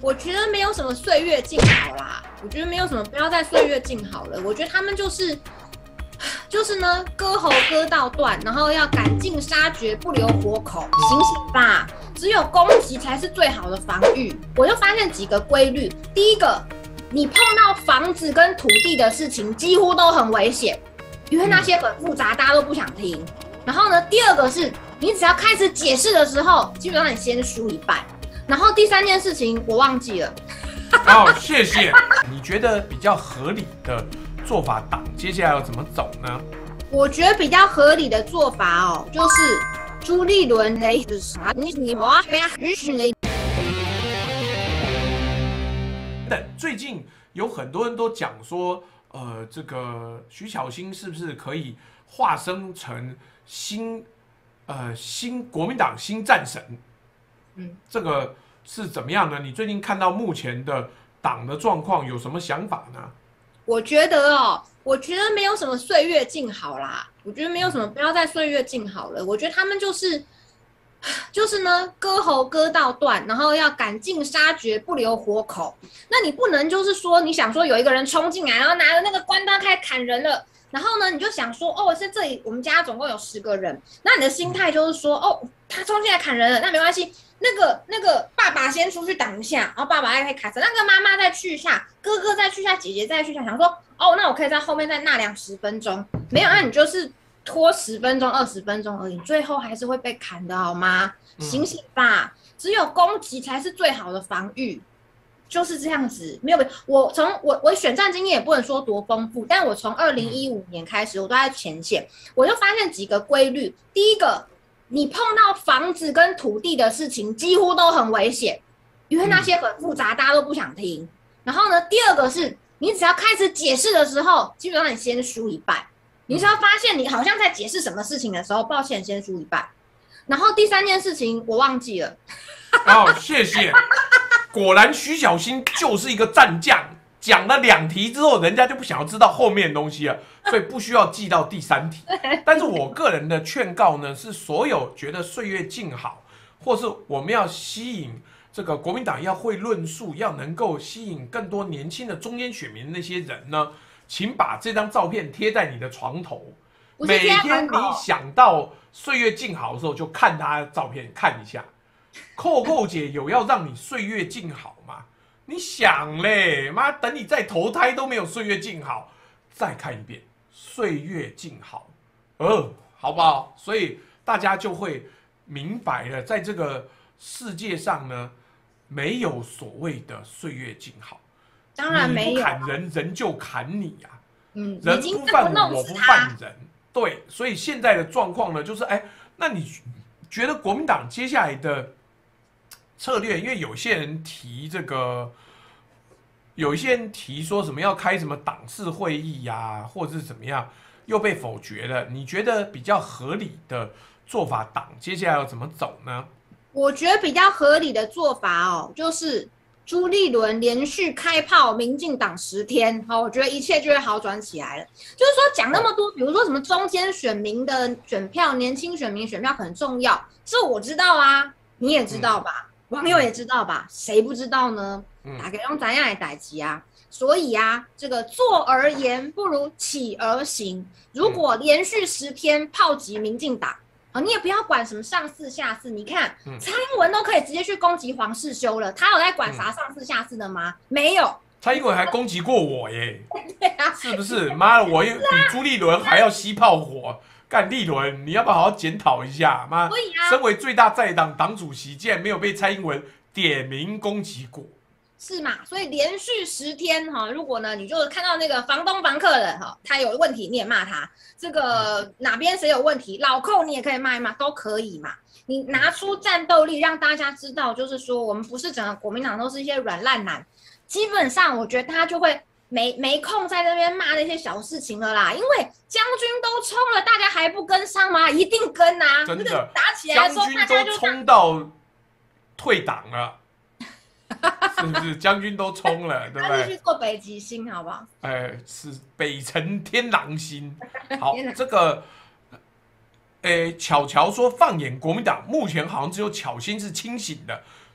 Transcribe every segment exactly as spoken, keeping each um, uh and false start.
我觉得没有什么岁月静好啦，我觉得没有什么，不要再岁月静好了。我觉得他们就是，就是呢，割喉割到断，然后要赶尽杀绝，不留活口。醒醒吧，只有攻击才是最好的防御。我就发现几个规律，第一个，你碰到房子跟土地的事情，几乎都很危险，因为那些很复杂，大家都不想听。然后呢，第二个是，你只要开始解释的时候，基本上你先输一半。然后第三件事情我忘记了。 好，谢谢。你觉得比较合理的做法，党接下来要怎么走呢？ 我觉得比较合理的做法哦，就是朱立伦雷的啥，你你我非常支持雷。 但最近有很多人都讲说，呃，这个徐巧芯是不是可以化身成新呃新国民党新战神？嗯，这个是怎么样呢？你最近看到目前的党的状况有什么想法呢？ 我觉得哦，我觉得没有什么岁月静好啦，我觉得没有什么，不要再岁月静好了。我觉得他们就是，就是呢，割喉割到断，然后要赶尽杀绝，不留活口。那你不能就是说，你想说有一个人冲进来，然后拿着那个关刀开始砍人了。然后呢，你就想说，哦，在这里我们家总共有十个人，那你的心态就是说，哦，他冲进来砍人了，那没关系，那个那个爸爸先出去挡一下，然后爸爸再可以砍死，那个妈妈再去一下，哥哥再去一下，姐姐再去一下，想说，哦，那我可以在后面再纳凉十分钟，没有，那你就是拖十分钟、二十分钟而已，最后还是会被砍的好吗？醒醒吧，只有攻击才是最好的防御。就是这样子，没有我从我我选战经验也不能说多丰富，但我从二零一五年开始，我都在前线，我就发现几个规律。第一个，你碰到房子跟土地的事情，几乎都很危险，因为那些很复杂，大家都不想听。然后呢，第二个是，你只要开始解释的时候，基本上你先输一半。你只要发现你好像在解释什么事情的时候，抱歉，先输一半。然后第三件事情我忘记了。 好，谢谢。果然徐巧芯就是一个战将，讲了两题之后，人家就不想要知道后面的东西了，所以不需要记到第三题。但是我个人的劝告呢，是所有觉得岁月静好，或是我们要吸引这个国民党要会论述，要能够吸引更多年轻的中间选民那些人呢，请把这张照片贴在你的床头，每天你想到岁月静好的时候，就看他的照片看一下。扣扣姐有要让你岁月静好吗？你想嘞，妈，等你再投胎都没有岁月静好，再看一遍岁月静好，呃，好不好？所以大家就会明白了，在这个世界上呢，没有所谓的岁月静好， 当然没有， 你不砍人，人就砍你啊， 嗯， 人不犯我，我不犯人，对，所以现在的状况呢，就是哎，那你觉得国民党接下来的策略，因为有些人提这个，有一些人提说什么要开什么党事会议呀、啊，或者是怎么样，又被否决了。你觉得比较合理的做法，党接下来要怎么走呢？ 我觉得比较合理的做法哦，就是朱立伦连续开炮民进党十天，好，我觉得一切就会好转起来了。就是说讲那么多，比如说什么中间选民的选票、年轻选民选票很重要，这我知道啊，你也知道吧？嗯，网友也知道吧？谁不知道呢？大家用怎样来代志啊？所以啊，这个坐而言不如起而行。如果连续十天炮击民进党，啊，你也不要管什么上四下四。你看，蔡英文都可以直接去攻击黄世修了，他有在管啥上四下四的吗？没有。 蔡英文还攻击过我耶，对啊，是不是？妈的，我比朱立伦还要吸炮火。干立伦，你要不要好好检讨一下？妈，所以啊，身为最大在党党主席，竟然没有被蔡英文点名攻击过， 是嘛？所以连续十天哈，如果呢，你就看到那个房东房客人哈，他有问题你也骂他，这个哪边谁有问题，老寇你也可以骂一骂，都可以嘛。你拿出战斗力，让大家知道，就是说我们不是整个国民党都是一些软烂男，基本上我觉得他就会。没没空在那边骂那些小事情了啦，因为将军都冲了，大家还不跟上吗？一定跟啊！ 真的， 打起来的时候， 将军都冲到退党了，是不是？将军都冲了，对不对？ 他是去做北极星，好不好？ 哎，是北辰天狼星。好，这个，哎，巧巧说，放眼国民党，目前好像只有巧芯是清醒的。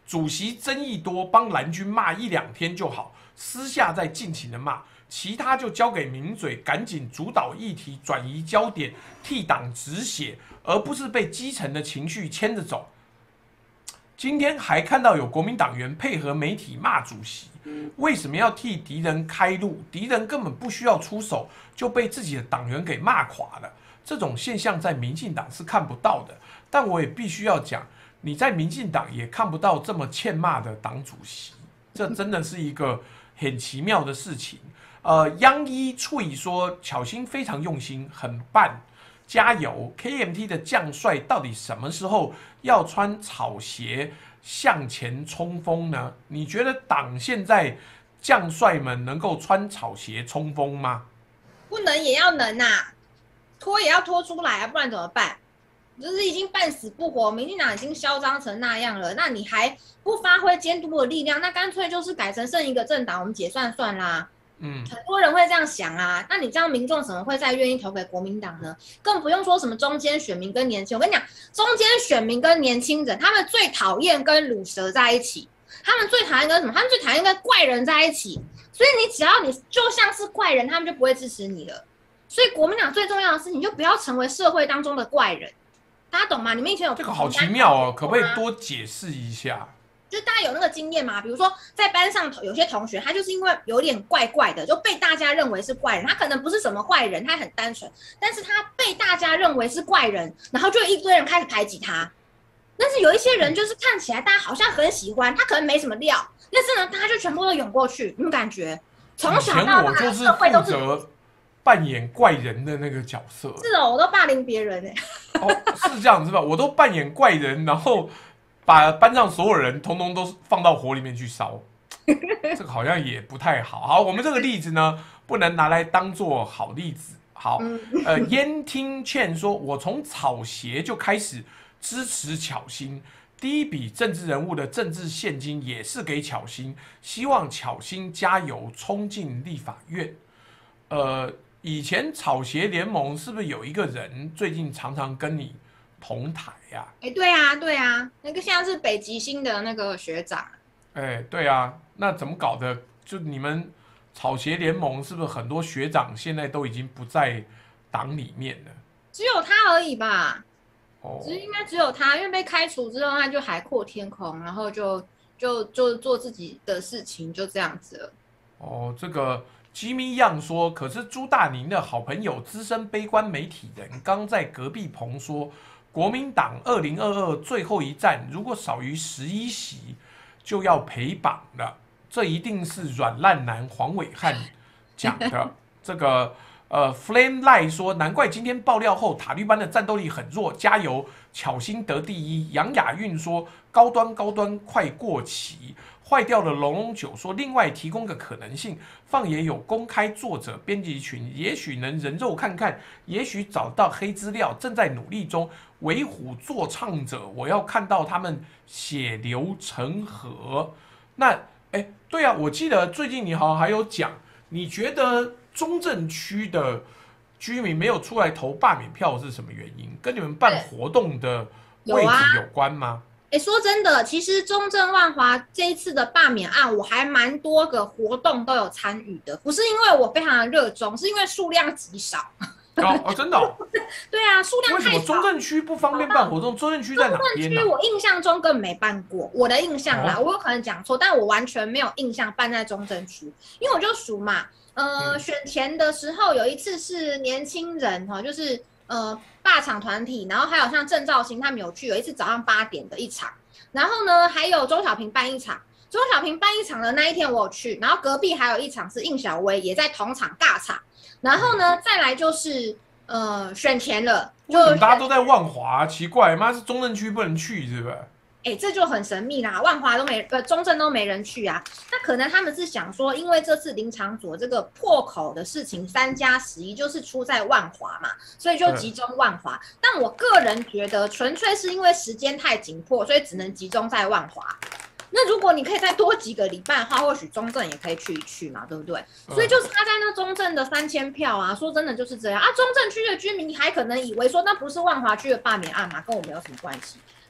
主席争议多，帮蓝军骂一两天就好，私下再尽情的骂，其他就交给名嘴赶紧主导议题，转移焦点，替党止血，而不是被基层的情绪牵着走。今天还看到有国民党员配合媒体骂主席，为什么要替敌人开路？敌人根本不需要出手，就被自己的党员给骂垮了。这种现象在民进党是看不到的，但我也必须要讲，你在民进党也看不到这么欠骂的党主席，这真的是一个很奇妙的事情。呃，央一翠说，巧芯非常用心，很棒。加油 ！K M T 的将帅到底什么时候要穿草鞋向前冲锋呢？你觉得党现在将帅们能够穿草鞋冲锋吗？ 不能也要能啊，拖也要拖出来啊，不然怎么办？就是已经半死不活，民进党已经嚣张成那样了，那你还不发挥监督的力量，那干脆就是改成剩一个政党，我们解散算啦。嗯，很多人会这样想啊，那你这样民众怎么会再愿意投给国民党呢？更不用说什么中间选民跟年轻，我跟你讲，中间选民跟年轻人，他们最讨厌跟鲁蛇在一起，他们最讨厌跟什么？他们最讨厌跟怪人在一起。所以你只要你就像是怪人，他们就不会支持你了。所以国民党最重要的事情，就不要成为社会当中的怪人，大家懂吗？你们以前有这个好奇妙哦，可不可以多解释一下？ 就是大家有那个经验嘛，比如说在班上有些同学，他就是因为有点怪怪的，就被大家认为是怪人。他可能不是什么坏人，他很单纯，但是他被大家认为是怪人，然后就一堆人开始排挤他。但是有一些人就是看起来大家好像很喜欢他，可能没什么料，但是呢，大家就全部都涌过去，你们感觉从小到大社会都是扮演怪人的那个角色。 是哦，我都霸凌别人哎。 哦，是这样子吧？我都扮演怪人，然后把班上所有人通通都放到火里面去烧，这个好像也不太好。好，我们这个例子呢，不能拿来当做好例子。好，呃，燕听劝说，我从草鞋就开始支持巧芯，第一笔政治人物的政治现金也是给巧芯，希望巧芯加油，冲进立法院。呃，以前草鞋联盟是不是有一个人最近常常跟你同台呀？ 哎，对啊，对啊，那个现在是北极星的那个学长。 哎，对啊，那怎么搞的？就你们草鞋联盟是不是很多学长现在都已经不在党里面了？ 只有他而已吧？ 哦， 只应该只有他，因为被开除之后，他就海阔天空，然后就就就做自己的事情，就这样子了。 哦，这个。吉米样说，可是朱大宁的好朋友资深悲观媒体人刚在隔壁棚说，国民党二零二二最后一战如果少于十一席就要陪绑了，这一定是软烂男黄伟汉讲的。这个呃 ，Flame Light 说，难怪今天爆料后塔利班的战斗力很弱，加油，巧芯得第一。杨雅韵说，高端高端快过期。坏掉的龙龙酒说，另外提供个可能性，放爷有公开作者编辑群，也许能人肉看看，也许找到黑资料，正在努力中。为虎作伥者，我要看到他们血流成河。那哎，对啊，我记得最近你好像还有讲，你觉得中正区的居民没有出来投罢免票是什么原因？跟你们办活动的位置有关吗？ 哎，说真的，其实中正万华这一次的罢免案，我还蛮多个活动都有参与的，不是因为我非常的热衷，是因为数量极少。 哦哦，真的、哦？ 对啊，数量太少。 为什么中正区不方便办活动？中正区在哪边、啊？ 中正区我印象中根本没办过，我的印象啦，哦、我有可能讲错，但我完全没有印象办在中正区，因为我就数嘛，呃，嗯、选前的时候有一次是年轻人哈，就是。呃，罢场团体，然后还有像郑兆兴他们有去，有一次早上八点的一场，然后呢，还有周小平办一场，周小平办一场的那一天我有去，然后隔壁还有一场是应小薇也在同场尬场，然后呢，再来就是呃选前了，就为什么大家都在万华？奇怪，妈是中正区不能去是不是？ 哎，这就很神秘啦，万华都没，呃，中正都没人去啊。那可能他们是想说，因为这次林长佐这个破口的事情，三加十一就是出在万华嘛，所以就集中万华。但我个人觉得，纯粹是因为时间太紧迫，所以只能集中在万华。那如果你可以再多几个礼拜的话，或许中正也可以去一去嘛，对不对？所以就差在那中正的三千票啊，说真的就是这样啊。中正区的居民还可能以为说那不是万华区的罢免案嘛，跟我没有什么关系。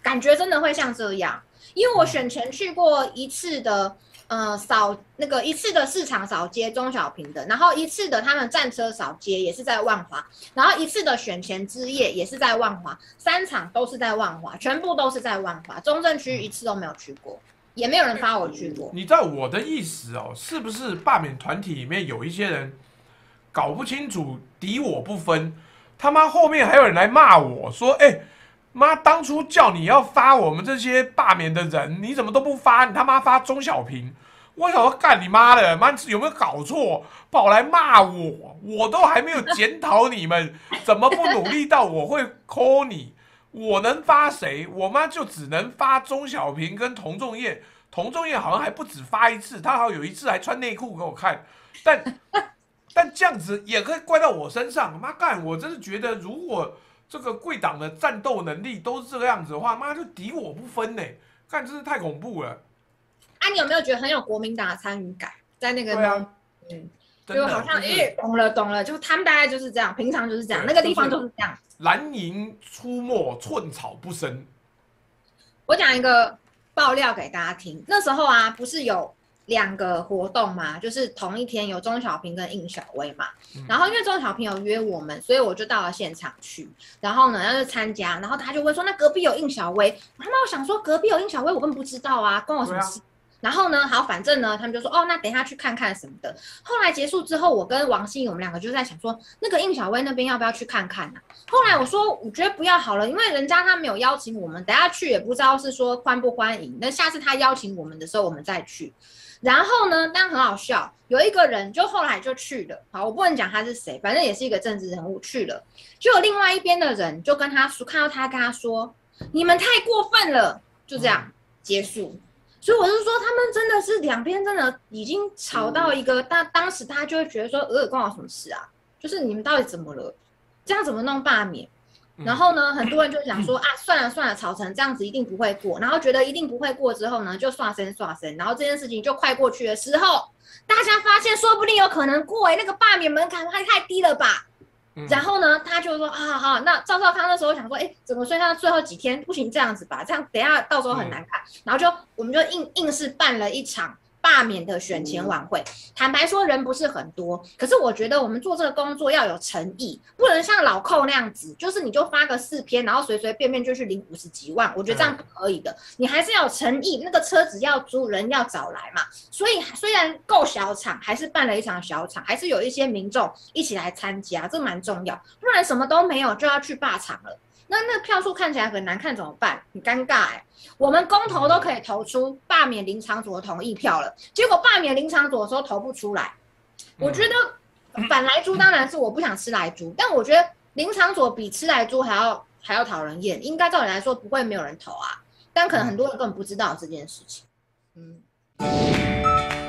感觉真的会像这样，因为我选前去过一次的。呃，扫那个一次的市场扫街中小平的，然后一次的他们战车扫街也是在万华，然后一次的选前之夜也是在万华，三场都是在万华，全部都是在万华，中正区一次都没有去过，也没有人发我去过。 你知道我的意思哦，是不是罢免团体里面有一些人搞不清楚敌我不分？他妈后面还有人来骂我说，哎、欸。妈，当初叫你要发我们这些罢免的人，你怎么都不发？你他妈发钟小平，我想说干你妈的，妈有没有搞错？跑来骂我，我都还没有检讨你们，怎么不努力到我会 call 你？我能发谁？我妈就只能发钟小平跟童仲彦，童仲彦好像还不止发一次，他好像有一次还穿内裤给我看，但但这样子也可以怪到我身上。妈干，我真是觉得如果。这个贵党的战斗能力都是这个样子的话，妈就敌我不分呢，看真是太恐怖了。 啊，你有没有觉得很有国民党的参与感？在那个对啊， 嗯，就好像哎，懂了懂了，就他们大概就是这样，平常就是这样，那个地方就是这样。 蓝营出没，寸草不生。 我讲一个爆料给大家听，那时候啊，不是有。两个活动嘛，就是同一天有钟小平跟应小薇嘛，嗯、然后因为钟小平有约我们，所以我就到了现场去，然后呢，要去参加，然后他就问说，那隔壁有应小薇，他们我想说隔壁有应小薇，我根本不知道啊，关我什么事？啊、然后呢，好，反正呢，他们就说，哦，那等一下去看看什么的。后来结束之后，我跟王心怡我们两个就在想说，那个应小薇那边要不要去看看啊？后来我说，我觉得不要好了，因为人家他没有邀请我们，等一下去也不知道是说欢不欢迎，那下次他邀请我们的时候，我们再去。然后呢，当然很好笑，有一个人就后来就去了，好，我不能讲他是谁，反正也是一个政治人物去了，就有另外一边的人就跟他说，看到他跟他说，你们太过分了，就这样、嗯、结束。所以我是说，他们真的是两边真的已经吵到一个，当、嗯、当时他就会觉得说，呃，关我什么事啊？就是你们到底怎么了？这样怎么弄罢免？然后呢，很多人就想说啊，算了算了，吵成这样子一定不会过，然后觉得一定不会过之后呢，就刷身刷身，然后这件事情就快过去的时候，大家发现说不定有可能过哎、欸，那个罢免门槛还太低了吧？嗯、然后呢，他就说啊好，那赵少康那时候想说，哎，怎么剩下最后几天不行这样子吧，这样等一下到时候很难看，嗯、然后就我们就硬硬是办了一场。罢免的选前晚会，坦白说人不是很多，可是我觉得我们做这个工作要有诚意，不能像老寇那样子，就是你就发个四篇，然后随随便便就去领五十几万，我觉得这样不可以的。你还是要有诚意，那个车子要租，人要找来嘛。所以虽然够小场，还是办了一场小场，还是有一些民众一起来参加，这蛮重要。不然什么都没有就要去罢场了。那那票数看起来很难看怎么办？很尴尬哎、欸！我们公投都可以投出罢免林昶佐的同意票了，结果罢免林昶佐的时候投不出来。我觉得反莱猪当然是我不想吃莱猪，但我觉得林昶佐比吃莱猪还要还要讨人厌，应该照理来说不会没有人投啊，但可能很多人根本不知道这件事情。嗯。